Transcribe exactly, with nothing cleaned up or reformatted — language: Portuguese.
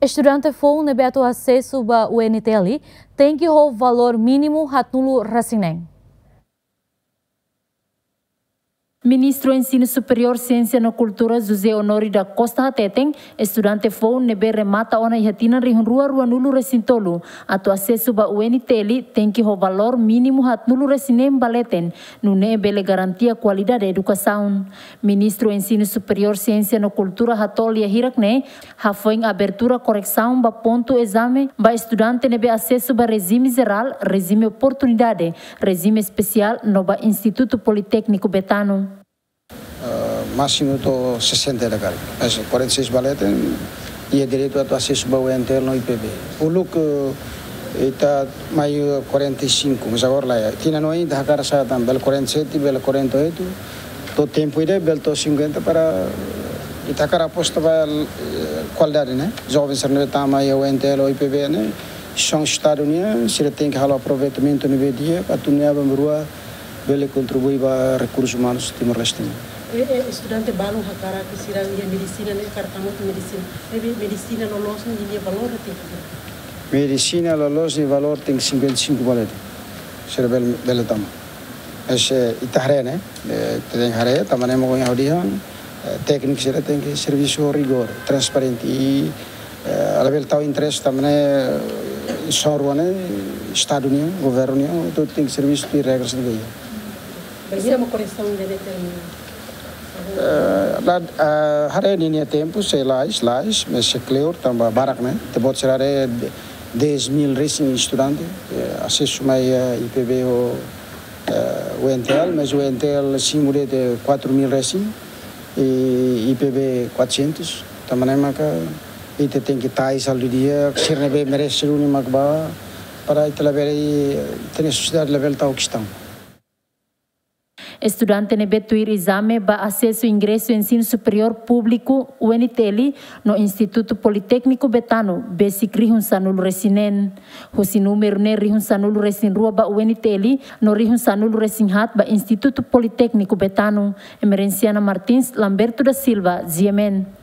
Estudante for nebeto acesso ba U N T L tem que o valor mínimo hatnulu rasinem. Ministro Ensino Superior Ciência na Cultura José Honório da Costa Hateteng, estudante for nebe remata ona ihatina rihun rua rua nulu resintolu. Atu acesso ba U N T L tem que o valor mínimo hatnulu resinem baleten, nune bele garantia qualidade educação. Ministro Ensino Superior Ciência na Cultura Hatolia Hirakne, hafoing abertura correção ba ponto exame ba estudante nebe acesso ba regime geral, regime oportunidade, regime especial no ba Instituto Politécnico Betano. Uh, máximo to sessenta legal. Mas quarenta e seis baletem e é direito a acesso ao U N T L no I P B. O look está mais quarenta e cinco, mas agora lá tinha no ainda a cara sai também quarenta e sete, bela quarenta e oito. Todo tempo ide belo to cinquenta para ita cara aposta para qualidade, né? Jovens ser no tama o U N T L o I P B, né? São Estados Unidos, se tem que haver aproveitamento no dia, para tu não rua bele contribuir para recursos humanos de Timor-Leste. É estudante balu hakara que será a medicina né cartamo de medicina. É medicina no loss não tinha valor tem que. Medicina no loss de valor tem cinquenta e cinco valores. Será bele bele tam. Esse itahre né? Tem hare, também mo com audião. Técnico será tem que serviço rigor, transparente e a level tal interesse também só né Estado União, governo União, todo tem que serviço de regras de lei. Mas é uma correção de determinado. Uh, hari ini tempo sei lá, lá, mas é claro, também barak né, te pode ser dez mil recém estudantes, acesso mais I P B ou U N T L, mas o U N T L simula de quatro mil recém e I P B quatrocentos, também é uma que ite tem que estar aí do dia, que se rebe merece o único para ite levar aí ter a sociedade level tal questão. Estudante nebetuir exame ba acesso ingresso ensino superior público U N T L no Instituto Politécnico Betano, basic rihun sanul resinen. Hosi número ne rihun sanul resin rua ba U N T L no rihun sanul resin hat ba Instituto Politécnico Betano. Emerenciana Martins, Lamberto da Silva, Ziemen.